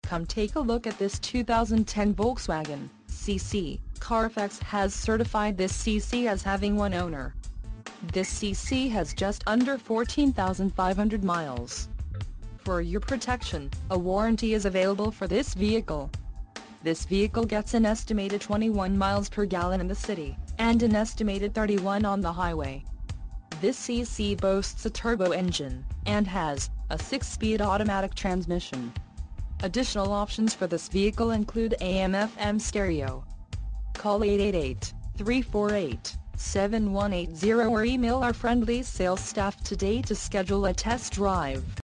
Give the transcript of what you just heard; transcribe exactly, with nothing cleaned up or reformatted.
Come take a look at this two thousand ten Volkswagen C C. Carfax has certified this C C as having one owner. This C C has just under fourteen thousand five hundred miles. For your protection, a warranty is available for this vehicle. This vehicle gets an estimated twenty-one miles per gallon in the city, and an estimated thirty-one on the highway. This C C boasts a turbo engine, and has a six-speed automatic transmission. Additional options for this vehicle include A M F M stereo. Call eight eight eight, three four eight, seven one eight zero or email our friendly sales staff today to schedule a test drive.